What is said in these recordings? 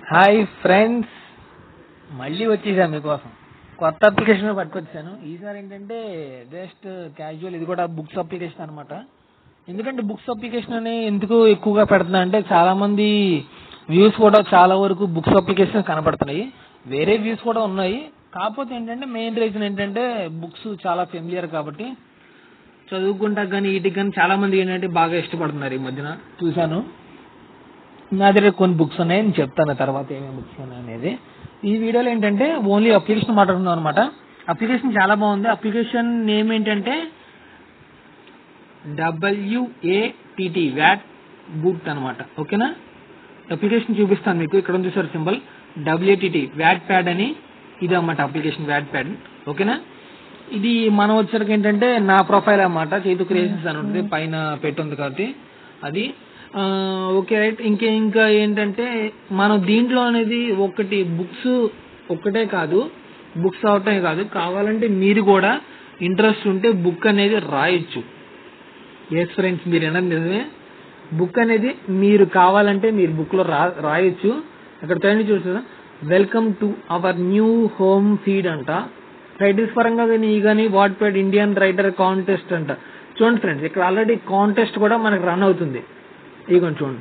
Hi friends, మళ్ళీ వచ్చేసాను మీకోసం కొత్త అప్లికేషన్ పట్టుకొచ్చాను. ఈసారి ఏంటంటే జస్ట్ క్యాజువల్, ఇది కూడా బుక్స్ అప్లికేషన్ అనమాట. ఎందుకంటే బుక్స్ అప్లికేషన్ అని ఎందుకు ఎక్కువగా పెడుతున్నా అంటే చాలా మంది వ్యూస్ కూడా చాలా వరకు బుక్స్ అప్లికేషన్ కనపడుతున్నాయి. వేరే వ్యూస్ కూడా ఉన్నాయి, కాకపోతే ఏంటంటే మెయిన్ రీజన్ ఏంటంటే బుక్స్ చాలా ఫెమిలియర్ కాబట్టి చదువుకుంటా కానీ వీటికి కానీ చాలా మంది ఏంటంటే బాగా ఇష్టపడుతున్నారు. ఈ మధ్యన చూశాను. నా దగ్గర కొన్ని బుక్స్ ఉన్నాయి, నేను చెప్తాను తర్వాత ఏమేమి బుక్స్ ఉన్నాయి అనేది. ఈ వీడియోలో ఏంటంటే ఓన్లీ అప్లికేషన్ మాట్లాడుతున్నాం అనమాట. అప్లికేషన్ చాలా బాగుంది. అప్లికేషన్ నేమ్ ఏంటంటే WATT వ్యాట్ బూట్ అనమాట. ఓకేనా, అప్లికేషన్ చూపిస్తాను మీకు. ఇక్కడ ఉంది sir symbol WATT Wattpad అని, ఇది అన్నమాట అప్లికేషన్ వ్యాట్ ప్యాడ్. ఓకేనా, ఇది మనం వచ్చేసరికి ఏంటంటే నా ప్రొఫైల్ అన్నమాట. చేతు క్రియేషన్స్ అని ఉంటుంది, పైన పెట్టుంది కాబట్టి అది. Okay right. ఇంకా ఏంటంటే మనం దీంట్లో అనేది ఒకటి బుక్స్ ఒక్కటే కాదు, బుక్స్ అవటమే కాదు, కావాలంటే మీరు కూడా ఇంట్రెస్ట్ ఉంటే బుక్ అనేది రాయొచ్చు. ఎస్ ఫ్రెండ్స్, మీరు ఏమన్నా నిజమే, బుక్ అనేది మీరు కావాలంటే మీరు బుక్ లో రాయొచ్చు. అక్కడ తయారు చూస్తున్నా, welcome to our new home feed అంట. టైటిల్స్ పరంగా కానీ Wattpad Indian writer contest అంట. చూడండి ఫ్రెండ్స్, ఇక్కడ ఆల్రెడీ కాంటెస్ట్ కూడా మనకు రన్ అవుతుంది. ఇదిగోండి చూడండి,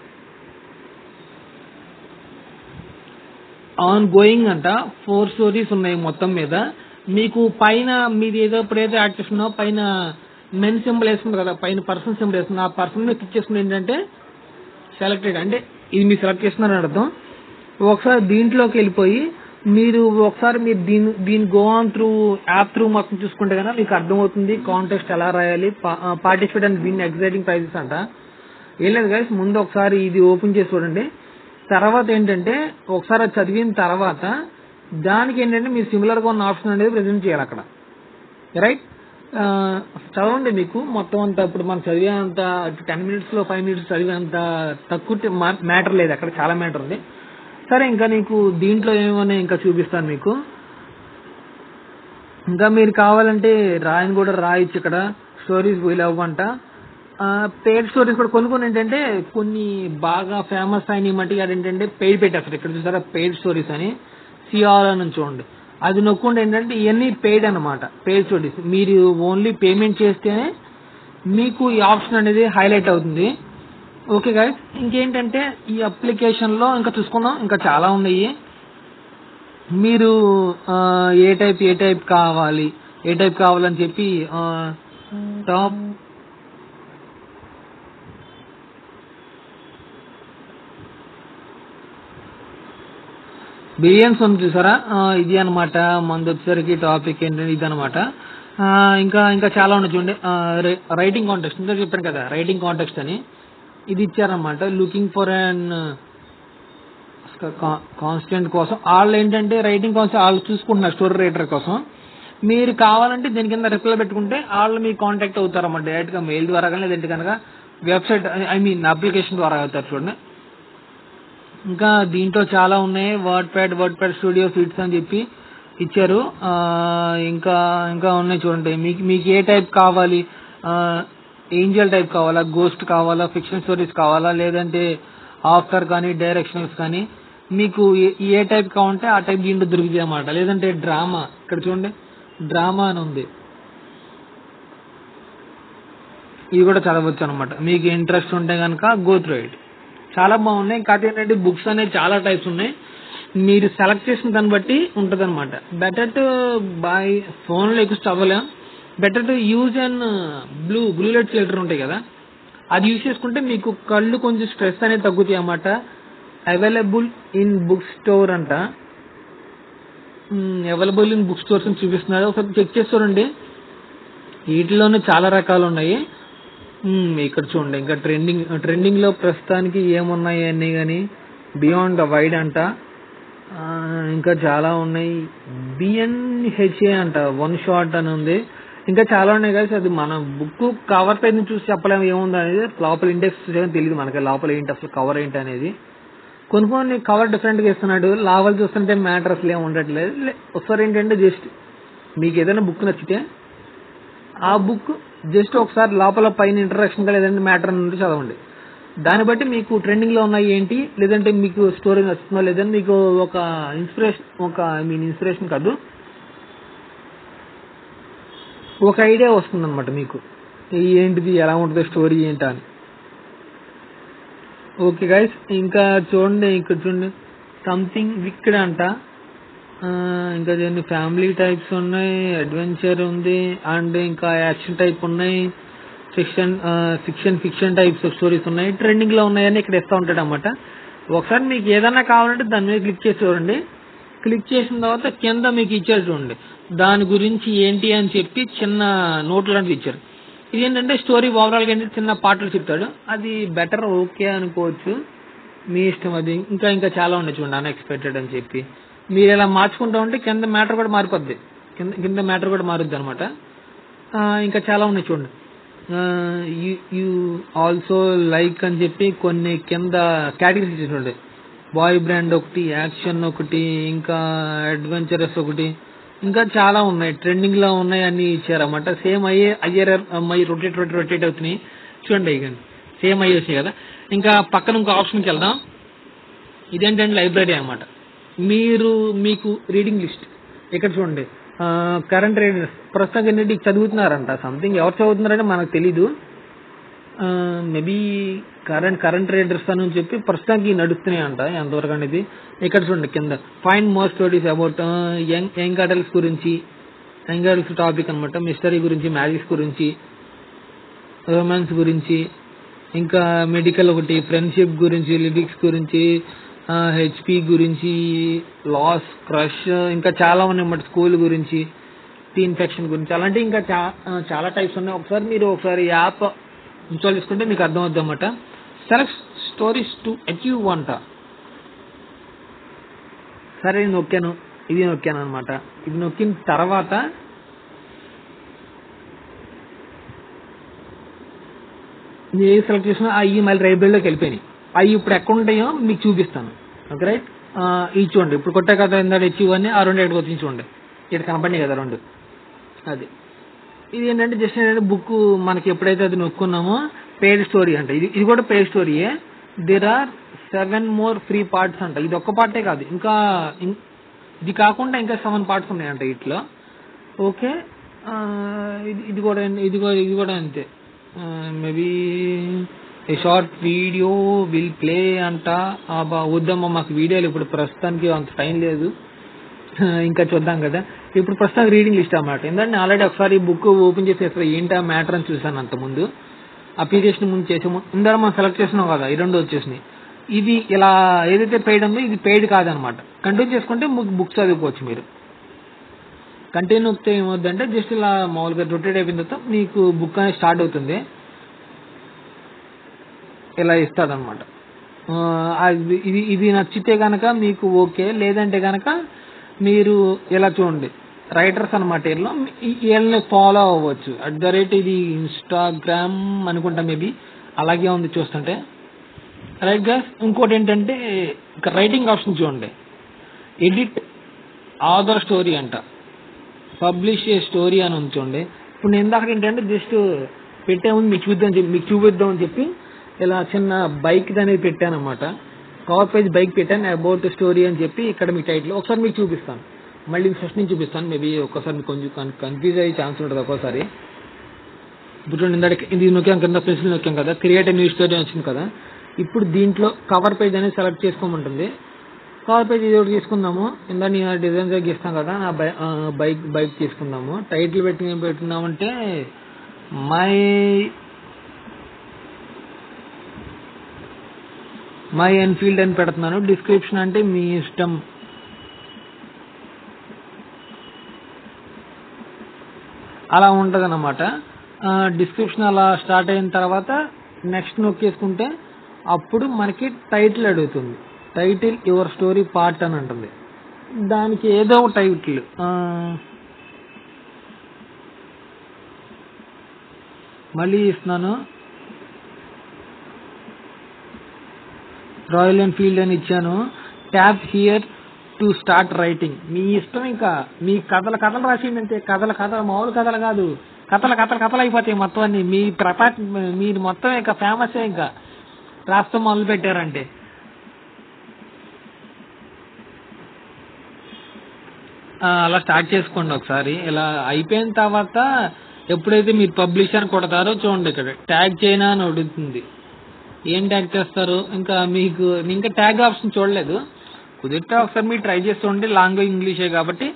ఆన్ గోయింగ్ అంట. 4 స్టోరీస్ ఉన్నాయి మొత్తం మీద. మీకు పైన మీది ఏదో ఎప్పుడైతే యాడ్ చేస్తున్నారో పైన మెన్ సింబల్ వేస్తుంది కదా, పైన పర్సన్ సింబల్ వేస్తుంది. ఆ పర్సన్ మీద క్లిక్ చేసుకుని ఏంటంటే సెలెక్టెడ్ అంటే ఇది మీరు సెలెక్ట్ చేస్తున్నారని అర్థం. ఒకసారి దీంట్లోకి వెళ్ళిపోయి మీరు దీని go on through app through మొత్తం చూసుకుంటే కనుక మీకు అర్థమవుతుంది కాంటెస్ట్ ఎలా రాయాలి, participate and win exciting prizes అంట. ఏం లేదు గైస్, ముందు ఒకసారి ఇది ఓపెన్ చేసి చూడండి. తర్వాత ఏంటంటే ఒకసారి అది చదివిన తర్వాత దానికి ఏంటంటే మీరు సిమిలర్ గా ఉన్న ఆప్షన్ అనేది ప్రెజెంట్ చేయాలి అక్కడ. రైట్, చదవండి. మీకు మొత్తం అంతా ఇప్పుడు మనం చదివేంత 10 minutes లో 5 minutes చదివేంత తక్కువ మ్యాటర్ లేదు, అక్కడ చాలా మ్యాటర్ ఉంది. సరే, ఇంకా నీకు దీంట్లో ఏమన్నా ఇంకా చూపిస్తాను మీకు. ఇంకా మీరు కావాలంటే రాయని కూడా రాయొచ్చు. ఇక్కడ స్టోరీస్ వీ లవ్ అంట. పెయిడ్ స్టోరీస్ కూడా కొన్ని ఏంటంటే కొన్ని బాగా ఫేమస్ అయిన మట్టి ఏంటంటే పెయిడ్ పెట్టేస్తారు. ఇక్కడ చూసారా పెయిడ్ స్టోరీస్ అని, సిఆర్ అని చూడండి, అది నొక్కుండా ఏంటంటే ఇవన్నీ పెయిడ్ అనమాట. పెయిడ్ స్టోరీస్ మీరు ఓన్లీ పేమెంట్ చేస్తేనే మీకు ఈ ఆప్షన్ అనేది హైలైట్ అవుతుంది. ఓకే గైస్, ఇంకేంటంటే ఈ అప్లికేషన్ లో ఇంకా చూసుకుందాం, ఇంకా చాలా ఉన్నాయి. మీరు ఏ టైప్ కావాలని చెప్పి టాప్ బిలియన్స్ ఉంది చూసారా, ఇది అనమాట. మనది వచ్చేసరికి టాపిక్ ఏంటంటే ఇది అనమాట. ఇంకా చాలా ఉన్నాయి చూడండి. రైటింగ్ కాంటెస్ట్ ఇంత చెప్పాను కదా, రైటింగ్ కాంటెస్ట్ అని ఇది ఇచ్చారనమాట. లుకింగ్ ఫర్ అన్ కాన్స్టెంట్ కోసం వాళ్ళు ఏంటంటే రైటింగ్ కాన్స్టెంట్ వాళ్ళు చూసుకుంటున్నారు స్టోరీ రైటర్ కోసం. మీరు కావాలంటే దీని కింద రిప్లై పెట్టుకుంటే వాళ్ళు మీకు కాంటాక్ట్ అవుతారన్నమాట, డైరెక్ట్ గా మెయిల్ ద్వారా కానీ లేదంటే కనుక వెబ్సైట్ అప్లికేషన్ ద్వారా అవుతారు. చూడండి, ఇంకా దీంట్లో చాలా ఉన్నాయి. వర్డ్ ప్యాడ్ స్టూడియో ఫీడ్స్ అని చెప్పి ఇచ్చారు. ఇంకా ఉన్నాయి చూడండి. మీకు ఏ టైప్ కావాలి, ఏంజల్ టైప్ కావాలా, గోస్ట్ కావాలా, ఫిక్షన్ స్టోరీస్ కావాలా, లేదంటే ఆఫ్టర్ కానీ డైరెక్షనల్స్ కానీ, మీకు ఏ టైప్ కావాలంటే ఆ టైప్ దీంట్లో దొరుకుతాయి అన్నమాట. లేదంటే డ్రామా, ఇక్కడ చూడండి డ్రామా అని ఉంది, ఇది కూడా చదవచ్చు అనమాట. మీకు ఇంట్రెస్ట్ ఉంటే కనుక గో త్రూ ఇట్. చాలా బాగున్నాయి. కాకపోతే ఏంటంటే బుక్స్ అనేది చాలా టైప్స్ ఉన్నాయి, మీరు సెలెక్ట్ చేసిన దాన్ని బట్టి ఉంటుంది అనమాట. బెటర్ టు బై ఫోన్లో ఎక్కువ చదవలేం, better to use and blue lights letter ఉంటాయి కదా, అది యూజ్ చేసుకుంటే మీకు కళ్ళు కొంచెం స్ట్రెస్ అనేది తగ్గుతాయి అన్నమాట. అవైలబుల్ ఇన్ బుక్ స్టోర్ అంట. అవైలబుల్ ఇన్ బుక్ స్టోర్స్ అని చూపిస్తున్నారు, ఒకసారి చెక్ చేసి చూడండి. వీటిలోనే చాలా రకాలు ఉన్నాయి. ఇక్కడ చూడండి, ఇంకా ట్రెండింగ్ లో ప్రస్తుతానికి ఏమున్నాయి అన్నీ కానీ బియాండ్ ద వైడ్ అంట. ఇంకా చాలా ఉన్నాయి. BNHA అంట, వన్ షాట్ అని ఉంది. ఇంకా చాలా ఉన్నాయి కదా. అది మన బుక్ కవర్ పేజ్ చూసి చెప్పలేము ఏముంది అనేది, లోపల ఇండెక్స్ తెలియదు మనకి, లోపల ఏంటి అసలు కవర్ ఏంటి అనేది. కొన్ని కవర్ డిఫరెంట్ గా ఇస్తున్నాడు, లోపల చూస్తుంటే మ్యాటర్ అసలు ఏమి ఉండట్లేదు. ఒకసారి ఏంటంటే జస్ట్ మీకు ఏదైనా బుక్ నచ్చితే ఆ బుక్ జస్ట్ ఒకసారి లోపల పైన ఇంట్రడక్షన్ గా లేదంటే మ్యాటర్ నుండి చదవండి. దాన్ని బట్టి మీకు ట్రెండింగ్లో ఉన్నాయి ఏంటి, లేదంటే మీకు స్టోరీ నచ్చుతుందో లేదని మీకు ఒక ఇన్స్పిరేషన్ కాదు, ఒక ఐడియా వస్తుందన్నమాట మీకు ఏంటిది, ఎలా ఉంటుంది స్టోరీ ఏంటా అని. ఓకే గైస్, ఇంకా చూడండి, ఇక్కడ చూడండి సంథింగ్ విక్డ్ అంట. ఇంకా దీన్ని ఫ్యామిలీ టైప్స్ ఉన్నాయి, అడ్వెంచర్ ఉంది, అండ్ ఇంకా యాక్షన్ టైప్ ఉన్నాయి, ఫిక్షన్ టైప్స్ ఆఫ్ స్టోరీస్ ఉన్నాయి, ట్రెండింగ్లో ఉన్నాయని ఇక్కడ ఇస్తూ ఉంటాడు అన్నమాట. ఒకసారి మీకు ఏదైనా కావాలంటే దాని మీద క్లిక్ చేసి చూడండి. క్లిక్ చేసిన తర్వాత కింద మీకు ఇచ్చారు చూడండి, దాని గురించి ఏంటి అని చెప్పి చిన్న నోట్ లాంటిది ఇచ్చారు. ఇదేంటంటే స్టోరీ ఓవరాల్గా ఏంటంటే చిన్న పాటలు చెప్తాడు, అది బెటర్, ఓకే అనుకోవచ్చు, మీ ఇష్టం అది. ఇంకా చాలా ఉన్నాయి చూడండి, అన్ఎక్స్పెక్టెడ్ అని చెప్పి. మీరు ఇలా మార్చుకుంటా ఉంటే కింద మ్యాటర్ కూడా మారిపోద్ది, కింద మ్యాటర్ కూడా మారుద్ది అనమాట. ఇంకా చాలా ఉన్నాయి చూడండి. యూ ఆల్సో లైక్ అని చెప్పి కొన్ని కింద కేటగిరీస్ ఇచ్చేటండి. బాయ్ బ్రాండ్ ఒకటి, యాక్షన్ ఒకటి, ఇంకా అడ్వెంచరస్ ఒకటి, ఇంకా చాలా ఉన్నాయి, ట్రెండింగ్ లో ఉన్నాయి అన్ని ఇచ్చారన్నమాట. సేమ్ అయ్యి రొటేట్ అవుతున్నాయి చూడండి, ఇక సేమ్ అయ్యి వచ్చాయి కదా. ఇంకా పక్కన ఇంకో ఆప్షన్కి వెళ్దాం. ఇదేంటంటే లైబ్రరీ అన్నమాట. మీకు రీడింగ్ లిస్ట్ ఇక్కడ చూడండి. కరెంట్ రీడర్స్ ప్రస్తుతం ఏంటంటే చదువుతున్నారంట, సంథింగ్ ఎవరు చదువుతున్నారంటే మనకు తెలీదు, మేబీ కరెంట్ రీడర్స్ అని చెప్పి ప్రస్తుతానికి నడుస్తున్నాయి అంట, ఎంతవరకు అనేది. ఇక్కడ చూడండి కింద find more stories about young adults గురించి, యంగ్ అడల్ట్స్ టాపిక్ అనమాట, మిస్టరీ గురించి, మ్యాజిక్స్ గురించి, రొమాన్స్ గురించి, ఇంకా మెడికల్ ఒకటి, ఫ్రెండ్షిప్ గురించి, లిరిక్స్ గురించి, హెచ్పి గురించి, లాస్, క్రష్, ఇంకా చాలా ఉన్నాయి అన్నమాట, స్కూల్ గురించి, టీన్ ఫెక్షన్ గురించి, అలాంటి ఇంకా చాలా టైప్స్ ఉన్నాయి. ఒకసారి యాప్ ఇన్స్టాల్ చేసుకుంటే మీకు అర్థమవుద్ది అన్నమాట. సెలెక్ట్ స్టోరీస్ టు అచీవ్ అంట. సరే ఇది నొక్కాను అనమాట. ఇది నొక్కిన తర్వాత ఏ సెలెక్ట్ చేసినా అవి మళ్ళీ లైబ్రరీలోకి వెళ్ళిపోయినాయి. అవి ఇప్పుడు ఎక్కడ ఉంటాయో మీకు చూపిస్తాను. ఓకే రైట్, ఇది చూడండి, ఇప్పుడు కొట్టే కదా ఇందాక అచీవ్ అని ఆ రెండు ఎక్కడికి వచ్చింది చూడండి, ఇక్కడ కనపడినాయి కదా రెండు. అది ఇది ఏంటంటే జస్ట్ ఏంటంటే బుక్ మనకి ఎప్పుడైతే అది నొక్కున్నామో పెయిడ్ స్టోరీ అంట. ఇది కూడా పెయిడ్ స్టోరీయే. There are 7 more free parts అంట. ఇది ఒక్క పార్టే కాదు, ఇంకా ఇది కాకుండా ఇంకా 7 parts ఉన్నాయంట ఇట్లా. ఓకే, ఇది కూడా అంతే. Maybe a short video will play అంట. వద్దమ్మా, మాకు వీడియోలు ఇప్పుడు ప్రస్తుతానికి అంత టైం లేదు, ఇంకా చూద్దాం కదా. ఇప్పుడు ప్రస్తుతం రీడింగ్ లిస్ట్ అన్నమాట. ఎందుకంటే ఆల్రెడీ ఒకసారి బుక్ ఓపెన్ చేసి అసలు ఏంటా మ్యాటర్ అని చూసాను అంతకుముందు, అప్లికేషన్ ముందు చేసాము. ఇందాక మనం సెలెక్ట్ చేసినాం కదా, ఈ రెండు వచ్చేసినాయి. ఇది ఇలా ఏదైతే పెయిడ్ ఉందో ఇది పెయిడ్ కాదనమాట. కంటిన్యూ చేసుకుంటే బుక్స్ చదువుకోవచ్చు మీరు. కంటిన్యూ వస్తే ఏమవుతుందంటే జస్ట్ ఇలా మామూలుగా రొటేట్ అయిపోయిన తర్వాత మీకు బుక్ అనేది స్టార్ట్ అవుతుంది, ఇలా ఇస్తాడనమాట. ఇది నచ్చితే కనుక మీకు ఓకే, లేదంటే కనుక మీరు ఇలా చూడండి, రైటర్స్ అనమాట. వీళ్ళని ఫాలో అవ్వచ్చు. @ ఇది ఇన్స్టాగ్రామ్ అనుకుంటా, మేబీ అలాగే ఉంది చూస్తుంటే. రైట్ గైస్, ఇంకోటి ఏంటంటే ఇక రైటింగ్ ఆప్షన్ చూడండి, ఎడిట్ ఆథర్ స్టోరీ అంట, పబ్లిష్ ఏ స్టోరీ అని ఉంది చూడండి. ఇప్పుడు నేను ఇందాక ఏంటంటే జస్ట్ పెట్టాము మీకు చూపిద్దాం అని చెప్పి ఇలా చిన్న బైక్ అనేది పెట్టాను అనమాట. కవర్ పేజ్ బైక్ పెట్టాను, అబౌట్ స్టోరీ అని చెప్పి ఇక్కడ మీ టైటిల్. ఒకసారి మీకు చూపిస్తాను, మళ్ళీ ఫస్ట్ నుంచి చూపిస్తాను. మేబీ ఒక్కసారి మీకు కొంచెం కన్ఫ్యూజ్ అయ్యే ఛాన్స్ ఉంటుంది ఒక్కోసారి. ఇప్పుడు చూడండి, ఇందాక ఇది నొక్కాం కింద పెన్సిల్ నొక్కాం కదా, క్రియేట్ న్యూ స్టోరీ వచ్చింది కదా. ఇప్పుడు దీంట్లో కవర్ పేజ్ అనేది సెలెక్ట్ చేసుకోమంటుంది. కవర్ పేజ్ ఇది ఒకటి తీసుకుందాము. ఇందా నేను డిజైన్ గీస్తాం కదా, నా బైక్ తీసుకుందాము. టైటిల్ పెట్టుకుందామంటే మై ఎన్ఫీల్డ్ అని పెడుతున్నాను. డిస్క్రిప్షన్ అంటే మీ ఇష్టం. అలా ఉంటుంది అన్నమాట. డిస్క్రిప్షన్ అలా స్టార్ట్ అయిన తర్వాత నెక్స్ట్ నొక్కేసుకుంటే అప్పుడు మనకి టైటిల్ అడుగుతుంది. టైటిల్ యువర్ స్టోరీ పార్ట్ అని ఉంటుంది. దానికి ఏదో ఒక టైటిల్, మళ్ళీ ఇస్తున్నాను, రాయల్ ఎన్ఫీల్డ్ అని ఇచ్చాను. Tap here to start writing. మీ ఇష్టం, ఇంకా మీ కథలు రాసిందంటే కథలు మామూలు కథలు కాదు, కథలు అయిపోతాయి మొత్తం అన్ని. మీరు మొత్తం ఇంకా ఫేమస్. ఇంకా రాష్ట్రం మొదలు పెట్టారంటే అలా స్టార్ట్ చేసుకోండి ఒకసారి. ఇలా అయిపోయిన తర్వాత ఎప్పుడైతే మీరు పబ్లిష్ అని కొడతారో చూడండి, ఇక్కడ ట్యాగ్ చేయనా అని అడుగుతుంది. ఏం ట్యాగ్ చేస్తారు? ఇంకా ట్యాగ్ ఆప్షన్ చూడలేదు. కుదిరితే ఒకసారి మీరు ట్రై చేస్తుంటే, లాంగ్వేజ్ ఇంగ్లీషే కాబట్టి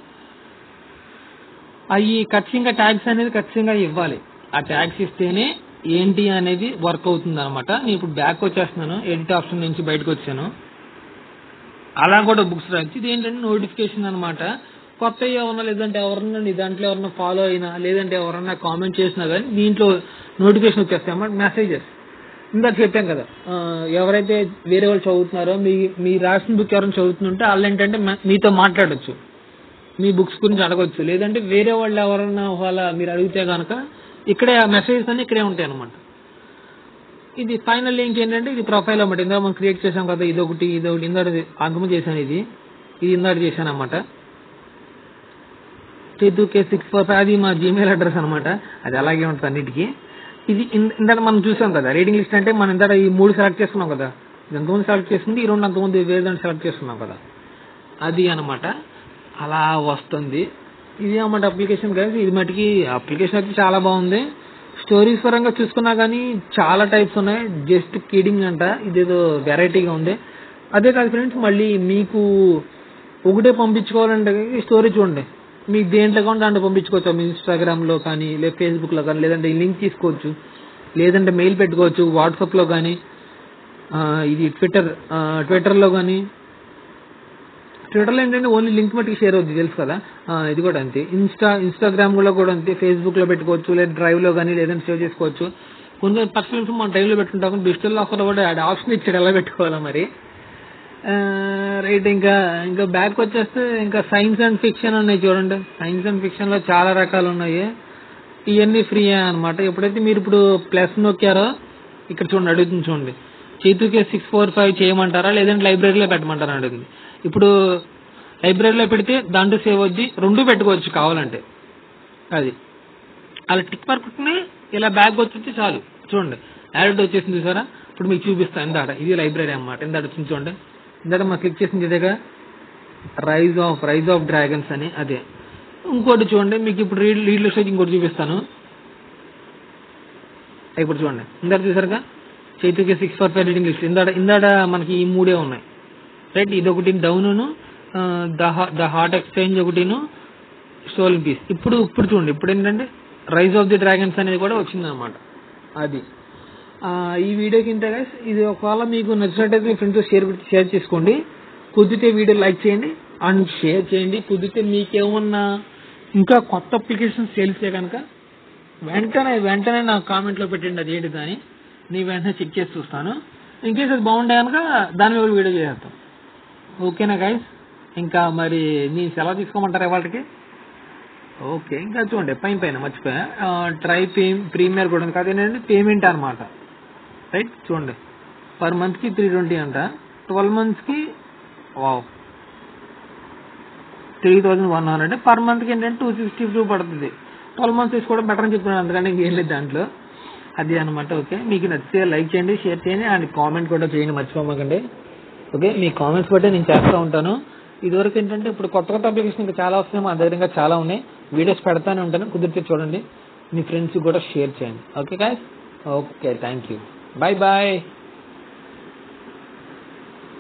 అవి ఖచ్చితంగా ట్యాగ్స్ అనేది ఖచ్చితంగా ఇవ్వాలి. ఆ ట్యాగ్స్ ఇస్తేనే ఏంటి అనేది వర్క్ అవుతుంది అనమాట. నేను ఇప్పుడు బ్యాక్ వచ్చేస్తున్నాను, ఎడిట్ ఆప్షన్ నుంచి బయటకు వచ్చాను. అలా కూడా బుక్స్ రాయొచ్చు. ఇది ఏంటంటే నోటిఫికేషన్ అనమాట. కొత్త ఏమన్నా, లేదంటే ఎవరన్నా నీ దాంట్లో ఎవరన్నా ఫాలో అయినా, లేదంటే ఎవరన్నా కామెంట్ చేసినా కానీ దీంట్లో నోటిఫికేషన్ వచ్చేస్తాయి అన్నమాట, మెసేజెస్. ఇందాక చెప్పాం కదా, ఎవరైతే వేరే వాళ్ళు చదువుతున్నారో, మీ రాసిన బుక్ ఎవరైనా చదువుతుంటే వాళ్ళు ఏంటంటే మీతో మాట్లాడొచ్చు, మీ బుక్స్ గురించి అడగొచ్చు. లేదంటే వేరే వాళ్ళు ఎవరన్నా వాళ్ళ మీరు అడిగితే కనుక ఇక్కడే ఆ మెసేజెస్ అన్ని ఇక్కడే ఉంటాయి అనమాట. ఇది ఫైనల్ లింక్ ఏంటంటే ఇది ప్రొఫైల్ అన్నమాట. ఇందాక మనం క్రియేట్ చేసాం కదా, ఇదొకటి ఇందాక అంకము చేశాను, ఇది ఇందాక చేశాను అనమాట. K645 అది మా జీమెయిల్ అడ్రస్ అనమాట. అది అలాగే ఉంటుంది అన్నిటికీ. ఇది ఇందాక మనం చూసాం కదా రీడింగ్ లిస్ట్ అంటే, మనం ఇందాక ఈ 3 సెలెక్ట్ చేసుకున్నాం కదా, ఎంతమంది సెలెక్ట్ చేసుకుంటే ఈ 2 అంతమంది వేరే దాన్ని సెలెక్ట్ చేసుకున్నాం కదా, అది అనమాట. అలా వస్తుంది. ఇది అన్నమాట అప్లికేషన్ గైస్. ఇది మటుకి అప్లికేషన్ అయితే చాలా బాగుంది. స్టోరీస్ పరంగా చూసుకున్నా కానీ చాలా టైప్స్ ఉన్నాయి. జస్ట్ కిడింగ్ అంట, ఇదేదో వెరైటీగా ఉంది. అదే కాదు ఫ్రెండ్స్, మళ్ళీ మీకు ఒకటే పంపించుకోవాలంటే స్టోరీ చూడండి, మీకు దేంట్లో కానీ దాంట్లో పంపించుకోవచ్చు. మీ ఇన్స్టాగ్రామ్లో కానీ, లేదా ఫేస్బుక్లో కానీ, లేదంటే లింక్ తీసుకోవచ్చు, లేదంటే మెయిల్ పెట్టుకోవచ్చు, వాట్సాప్లో కానీ, ఇది ట్విట్టర్లో కానీ. ట్విట్టర్లో ఏంటంటే ఓన్లీ లింక్ మట్టుకు షేర్ అవుతుంది, తెలుసు కదా. ఇది కూడా అంతే. ఇన్స్టాగ్రామ్లో కూడా అంతే. ఫేస్బుక్లో పెట్టుకోవచ్చు, లేదా డ్రైవ్లో కానీ, లేదంటే సేవ్ చేసుకోవచ్చు. కొంచెం పర్సనల్ మనం డ్రైవ్లో పెట్టుకుంటాం. డిజిటల్ ఆఫర్లో కూడా ఆప్షన్ ఇచ్చాడు ఎలా పెట్టుకోవాలా మరి. రైట్. ఇంకా బ్యాక్ వచ్చేస్తే ఇంకా సైన్స్ అండ్ ఫిక్షన్ ఉన్నాయి చూడండి. సైన్స్ అండ్ ఫిక్షన్లో చాలా రకాలు ఉన్నాయి. ఇవన్నీ ఫ్రీ అనమాట. ఎప్పుడైతే మీరు ఇప్పుడు ప్లస్ నొక్కారో ఇక్కడ చూడండి, అడుగుతుంది చూడండి, K645 చేయమంటారా లేదంటే లైబ్రరీలో పెట్టమంటారా అడుగుతుంది. ఇప్పుడు లైబ్రరీలో పెడితే దాంట్లో సేవ్ అవుద్ది, 2 పెట్టుకోవచ్చు కావాలంటే. అది అలా టిక్ మార్క్ని ఇలా బ్యాక్ వచ్చి చాలు. చూడండి యాడ్ వచ్చేసింది చూసారా. ఇప్పుడు మీకు చూపిస్తాను. ఇందాక ఇది లైబ్రరీ అన్నమాట. ఇందాక వచ్చింది చూడండి. ఇందాక మనం క్లిక్ చేసింది ఇదేగా, రైజ్ ఆఫ్ డ్రాగన్స్ అని. అదే ఇంకోటి చూడండి, మీకు ఇప్పుడు రీడ్ లిస్ట్ ఇంకోటి చూపిస్తాను. ఇప్పుడు చూడండి, ఇందాక చూసారుగా K645 రీడింగ్ లిస్ట్. ఇందాక మనకి ఈ 3 ఉన్నాయి రైట్. ఇదొకటి డౌను, ద హార్ట్ ఎక్స్చేంజ్ ఒకటిను, స్టోలన్ పీస్. ఇప్పుడు చూడండి, ఇప్పుడు ఏంటంటే రైజ్ ఆఫ్ ది డ్రాగన్స్ అనేది కూడా వచ్చిందనమాట. అది ఈ వీడియోకి ఇంతే గైస్. ఇది ఒకవేళ మీకు నచ్చినట్టయితే మీ ఫ్రెండ్స్తో షేర్ చేసుకోండి. కుదిరితే వీడియో లైక్ చేయండి అండ్ షేర్ చేయండి. కుదిరితే మీకేమన్నా ఇంకా కొత్త అప్లికేషన్స్ తెలిస్తే కనుక వెంటనే నాకు కామెంట్లో పెట్టండి, అది ఏంటి దాన్ని నేను వెంటనే చెక్ చేసి చూస్తాను. ఇన్కేస్ అది బాగుంటే కనుక దాని మీద వీడియో చేస్తాం. ఓకేనా గైస్. ఇంకా మరి నేను సెలవు తీసుకోమంటారా వాళ్ళకి? ఓకే. ఇంకా చూడండి పైన మర్చిపోయా, ట్రై ప్రీమియర్ కూడా కాదు, ఏంటంటే పేమెంట్ అనమాట రైట్. చూడండి పర్ మంత్కి 320 అంట, 12 monthsకి 3100. పర్ మంత్కి ఏంటంటే 262 పడుతుంది. 12 months తీసుకోవడం బెటర్ అని చెప్తున్నాను, అందుకని ఇంకేం లేదు దాంట్లో. అది అనమాట. ఓకే, మీకు నచ్చితే లైక్ చేయండి, షేర్ చేయండి అండ్ కామెంట్ కూడా చేయండి, మర్చిపోమాకండి. ఓకే, మీ కామెంట్స్ బట్టే నేను చేస్తూ ఉంటాను. ఇదివరకు ఏంటంటే ఇప్పుడు కొత్త అప్లికేషన్ ఇంకా చాలా వస్తున్నాయి, మా దగ్గర ఇంకా చాలా ఉన్నాయి. వీడియోస్ పెడతానే ఉంటాను, కుదిరితే చూడండి, మీ ఫ్రెండ్స్ కూడా షేర్ చేయండి. Okay guys. Okay, thank you. Bye.